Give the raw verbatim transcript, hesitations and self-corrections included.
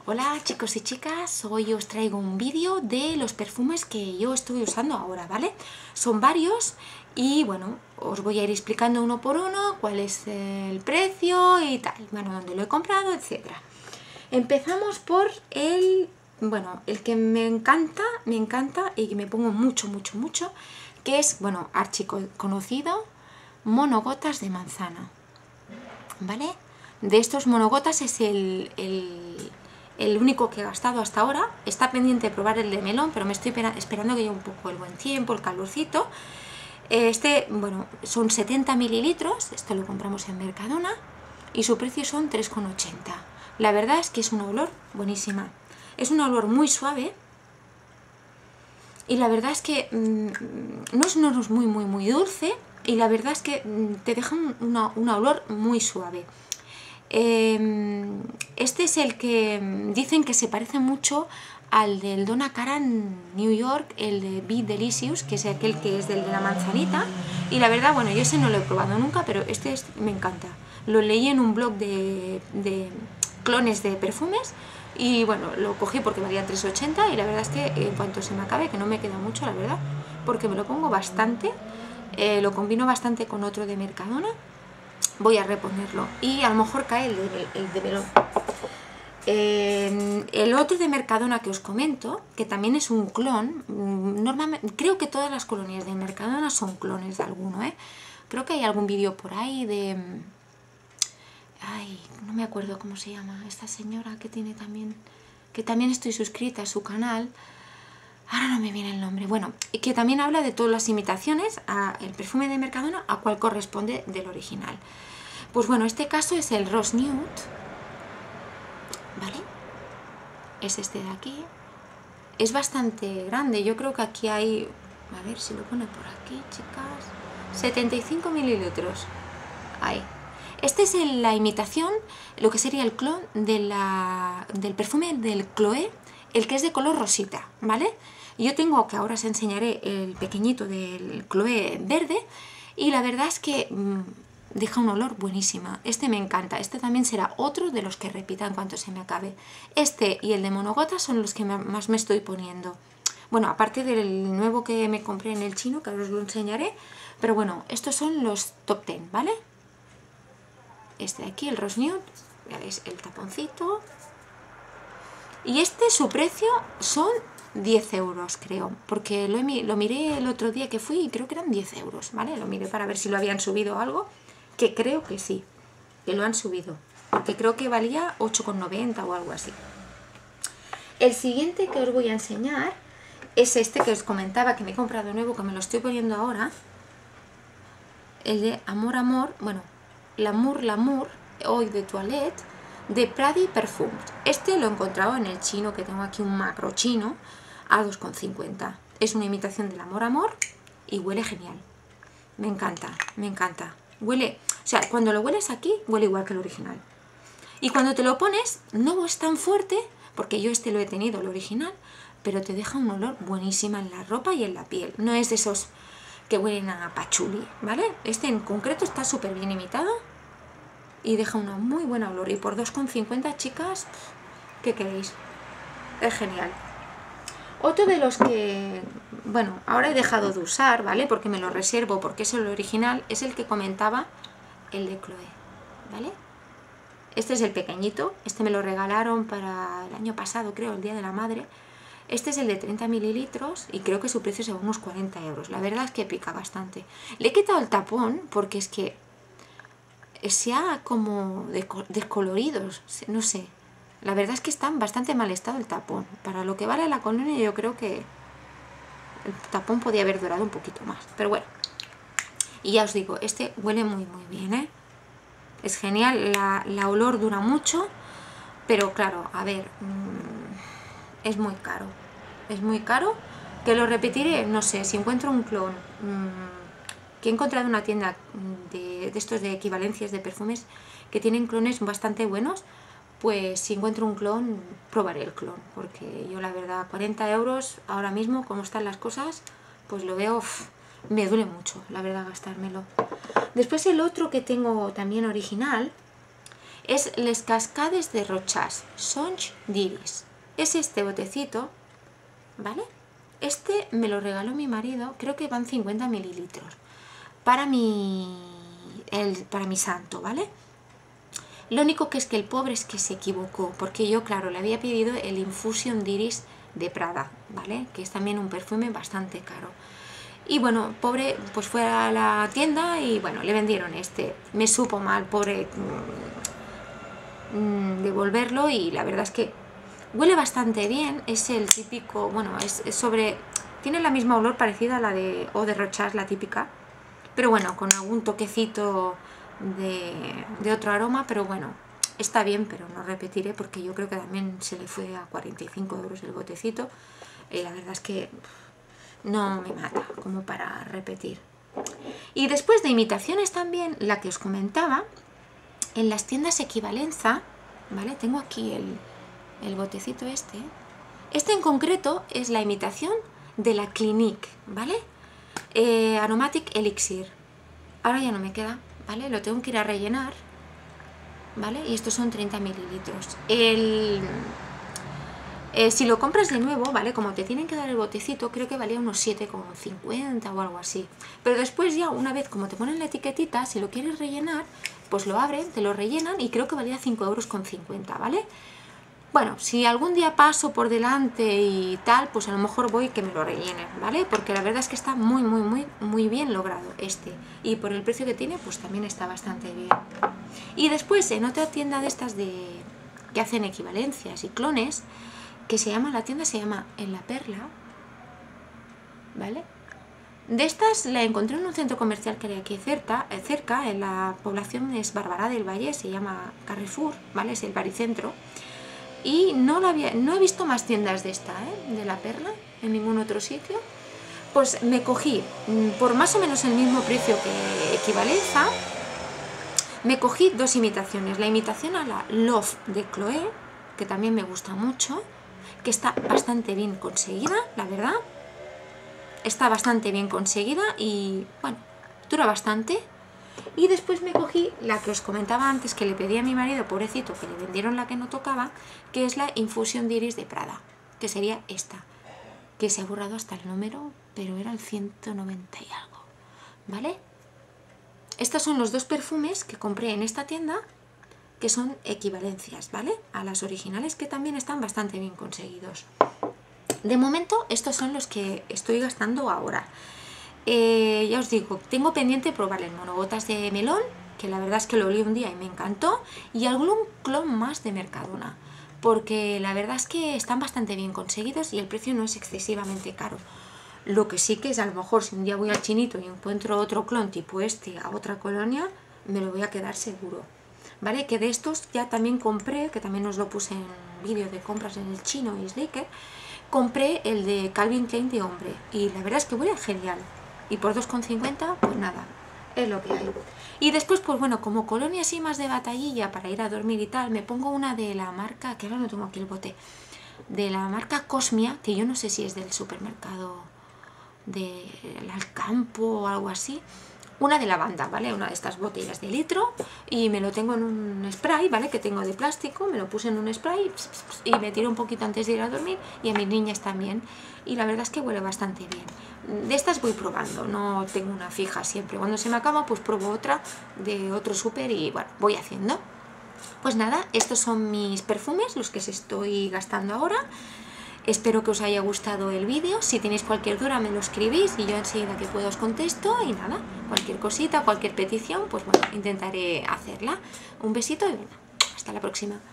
Hola chicos y chicas, hoy os traigo un vídeo de los perfumes que yo estoy usando ahora, ¿vale? Son varios y bueno, os voy a ir explicando uno por uno cuál es el precio y tal, bueno, dónde lo he comprado, etcétera. Empezamos por el, bueno, el que me encanta, me encanta y que me pongo mucho, mucho, mucho, que es, bueno, archiconocido, monogotas de manzana, ¿vale? De estos monogotas es el, el, el único que he gastado hasta ahora. Está pendiente de probar el de melón, pero me estoy esperando que llegue un poco el buen tiempo, el calorcito. Este, bueno, son setenta mililitros, esto lo compramos en Mercadona y su precio son tres con ochenta. La verdad es que es un olor buenísima. Es un olor muy suave y la verdad es que mmm, no, es, no es muy, muy, muy dulce y la verdad es que mmm, te deja un, una, un olor muy suave. Este es el que dicen que se parece mucho al del Donna Karan New York, el de Be Delicious, que es aquel que es del de la manzanita. Y la verdad, bueno, yo ese no lo he probado nunca, pero este es, me encanta. Lo leí en un blog de, de clones de perfumes y bueno, lo cogí porque valía tres ochenta y la verdad es que en cuanto se me acabe, que no me queda mucho, la verdad, porque me lo pongo bastante, eh, lo combino bastante con otro de Mercadona. Voy a reponerlo y a lo mejor cae el de, el de melón. Eh, el otro de Mercadona que os comento, que también es un clon, normalmente creo que todas las colonias de Mercadona son clones de alguno, ¿eh? Creo que hay algún vídeo por ahí de... Ay, no me acuerdo cómo se llama esta señora que tiene también... que también estoy suscrita a su canal. Ahora no me viene el nombre. Bueno, que también habla de todas las imitaciones a el perfume de Mercadona a cuál corresponde del original. Pues bueno, este caso es el Rose Nude, ¿vale? Es este de aquí. Es bastante grande. Yo creo que aquí hay... A ver si lo pone por aquí, chicas. setenta y cinco mililitros. Ahí. Este es el, la imitación, lo que sería el clon de la, del perfume del Chloé, el que es de color rosita, ¿vale? Yo tengo, que ahora os enseñaré, el pequeñito del Chloé verde y la verdad es que mmm, deja un olor buenísima. Este me encanta, este también será otro de los que repita en cuanto se me acabe. Este y el de monogotas son los que más me estoy poniendo. Bueno, aparte del nuevo que me compré en el chino, que ahora os lo enseñaré, pero bueno, estos son los top diez, ¿vale? Este de aquí, el Rose Nude, veis el taponcito. Y este, su precio son diez euros, creo, porque lo, he, lo miré el otro día que fui y creo que eran diez euros, ¿vale? Lo miré para ver si lo habían subido algo, que creo que sí, que lo han subido, porque creo que valía ocho con noventa o algo así. El siguiente que os voy a enseñar es este que os comentaba que me he comprado nuevo, que me lo estoy poniendo ahora, el de Amor Amor, bueno, L'amour L'amour, Eau de Toilette, de Prada Parfums. Este lo he encontrado en el chino, que tengo aquí un macro chino, a dos con cincuenta. Es una imitación del Amor Amor y huele genial. Me encanta, me encanta. Huele, o sea, cuando lo hueles aquí, huele igual que el original. Y cuando te lo pones, no es tan fuerte, porque yo este lo he tenido, el original, pero te deja un olor buenísima en la ropa y en la piel. No es de esos que huelen a pachuli, ¿vale? Este en concreto está súper bien imitado y deja una muy buena olor. Y por dos con cincuenta, chicas, ¿qué queréis? Es genial. Otro de los que, bueno, ahora he dejado de usar, ¿vale? Porque me lo reservo, porque es el original, es el que comentaba, el de Chloé, ¿vale? Este es el pequeñito, este me lo regalaron para el año pasado, creo, el Día de la Madre. Este es el de treinta mililitros y creo que su precio es de unos cuarenta euros. La verdad es que pica bastante. Le he quitado el tapón porque es que se ha como descoloridos, no sé. La verdad es que está en bastante mal estado el tapón. Para lo que vale la colonia yo creo que el tapón podía haber durado un poquito más. Pero bueno. Y ya os digo, este huele muy muy bien, ¿eh? Es genial, la, la olor dura mucho, pero claro, a ver, mmm, es muy caro. Es muy caro, que lo repetiré, no sé, si encuentro un clon, mmm, que he encontrado una tienda de, de estos de equivalencias de perfumes que tienen clones bastante buenos, pues si encuentro un clon, probaré el clon, porque yo la verdad, cuarenta euros ahora mismo, como están las cosas, pues lo veo, uff, me duele mucho, la verdad, gastármelo. Después el otro que tengo también original Es Les Cascades de Rochas, Songe d'Iris. Es este botecito, ¿vale? Este me lo regaló mi marido, creo que van cincuenta mililitros, para mi, el, para mi santo, ¿vale? Lo único que es que el pobre es que se equivocó, porque yo, claro, le había pedido el Infusion d'Iris de Prada, ¿vale? Que es también un perfume bastante caro. Y bueno, pobre, pues fue a la tienda y bueno, le vendieron este. Me supo mal, pobre, mmm, devolverlo, y la verdad es que huele bastante bien. Es el típico, bueno, es, es sobre... Tiene la misma olor parecida a la de Eau de Rochas, la típica, pero bueno, con algún toquecito de, de otro aroma, pero bueno, está bien, pero no repetiré porque yo creo que también se le fue a cuarenta y cinco euros el botecito, y la verdad es que no me mata como para repetir. Y después de imitaciones también, la que os comentaba, en las tiendas Equivalenza, ¿vale? Tengo aquí el, el botecito este. Este en concreto es la imitación de la Clinique, ¿vale? Eh, Aromatic Elixir. Ahora ya no me queda, ¿vale? Lo tengo que ir a rellenar, ¿vale? Y estos son treinta mililitros. El... Eh, si lo compras de nuevo, ¿vale? Como te tienen que dar el botecito, creo que valía unos siete con cincuenta o algo así. Pero después ya, una vez como te ponen la etiquetita, si lo quieres rellenar, pues lo abren, te lo rellenan y creo que valía cinco euros con cincuenta, ¿vale? Bueno, si algún día paso por delante y tal, pues a lo mejor voy que me lo rellenen, ¿vale? Porque la verdad es que está muy, muy, muy, muy bien logrado este. Y por el precio que tiene, pues también está bastante bien. Y después, en otra tienda de estas de que hacen equivalencias y clones, que se llama, la tienda se llama En la Perla, ¿vale? De estas la encontré en un centro comercial que hay aquí cerca, cerca en la población es Barbará del Valle, se llama Carrefour, ¿vale? Es el baricentro. Y no, la había, no he visto más tiendas de esta, ¿eh? De La Perla, en ningún otro sitio. Pues me cogí, por más o menos el mismo precio que Equivalenza, me cogí dos imitaciones. La imitación a la Love de Chloé, que también me gusta mucho, que está bastante bien conseguida, la verdad. Está bastante bien conseguida y, bueno, dura bastante. Y después me cogí la que os comentaba antes, que le pedí a mi marido, pobrecito, que le vendieron la que no tocaba, que es la Infusion d'Iris de Prada, que sería esta, que se ha borrado hasta el número, pero era el ciento noventa y algo, ¿vale? Estos son los dos perfumes que compré en esta tienda, que son equivalencias, ¿vale? A las originales, que también están bastante bien conseguidos. De momento, estos son los que estoy gastando ahora. Eh, ya os digo, tengo pendiente probar el monogotas de melón, que la verdad es que lo olí un día y me encantó, y algún clon más de Mercadona, porque la verdad es que están bastante bien conseguidos y el precio no es excesivamente caro. Lo que sí que es, a lo mejor si un día voy al Chinito y encuentro otro clon tipo este a otra colonia, me lo voy a quedar seguro, ¿vale? Que de estos ya también compré, que también os lo puse en vídeo de compras en el Chino y Slaker, compré el de Calvin Klein de hombre y la verdad es que huele genial. Y por dos con cincuenta, pues nada, es lo que hay. Y después, pues bueno, como colonia así más de batallilla para ir a dormir y tal, me pongo una de la marca, que ahora no tengo aquí el bote, de la marca Cosmia, que yo no sé si es del supermercado del Alcampo o algo así. Una de lavanda, ¿vale? Una de estas botellas de litro, y me lo tengo en un spray, ¿vale? Que tengo de plástico, me lo puse en un spray y me tiro un poquito antes de ir a dormir, y a mis niñas también. Y la verdad es que huele bastante bien. De estas voy probando, no tengo una fija siempre. Cuando se me acaba, pues pruebo otra de otro súper y bueno, voy haciendo. Pues nada, estos son mis perfumes, los que se estoy gastando ahora. Espero que os haya gustado el vídeo. Si tenéis cualquier duda me lo escribís y yo enseguida que puedo os contesto. Y nada, cualquier cosita, cualquier petición, pues bueno, intentaré hacerla. Un besito y venga, hasta la próxima.